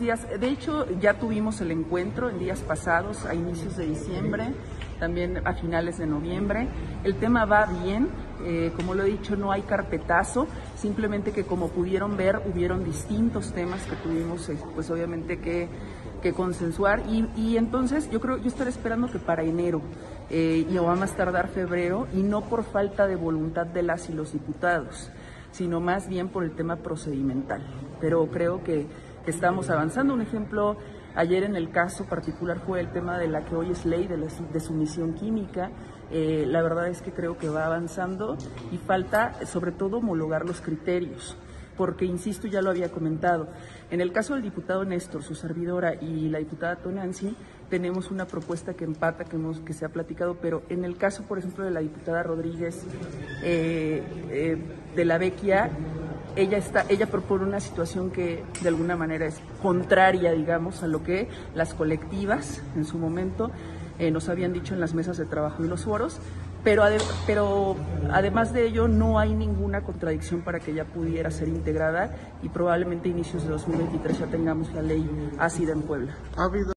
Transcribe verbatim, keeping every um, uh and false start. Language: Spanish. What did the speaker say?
días. De hecho, ya tuvimos el encuentro en días pasados, a inicios de diciembre, también a finales de noviembre. El tema va bien, eh, como lo he dicho, no hay carpetazo, simplemente que como pudieron ver, hubieron distintos temas que tuvimos, eh, pues obviamente que, que consensuar y, y entonces yo creo, yo estaré esperando que para enero eh, y o a más tardar febrero, y no por falta de voluntad de las y los diputados, sino más bien por el tema procedimental. Pero creo que, que estamos avanzando. Un ejemplo, ayer en el caso particular fue el tema de la que hoy es ley de, la, de sumisión química. Eh, la verdad es que creo que va avanzando y falta sobre todo homologar los criterios, porque insisto, ya lo había comentado, en el caso del diputado Néstor, su servidora y la diputada Tonantzin, tenemos una propuesta que empata, que, hemos, que se ha platicado, pero en el caso, por ejemplo, de la diputada Rodríguez eh, eh, de la Vecchia, ella está, ella propone una situación que de alguna manera es contraria, digamos, a lo que las colectivas en su momento eh, nos habían dicho en las mesas de trabajo y los foros, pero, ade pero además de ello no hay ninguna contradicción para que ella pudiera ser integrada y probablemente a inicios de dos mil veintitrés ya tengamos la ley ácida en Puebla. ¿Ha habido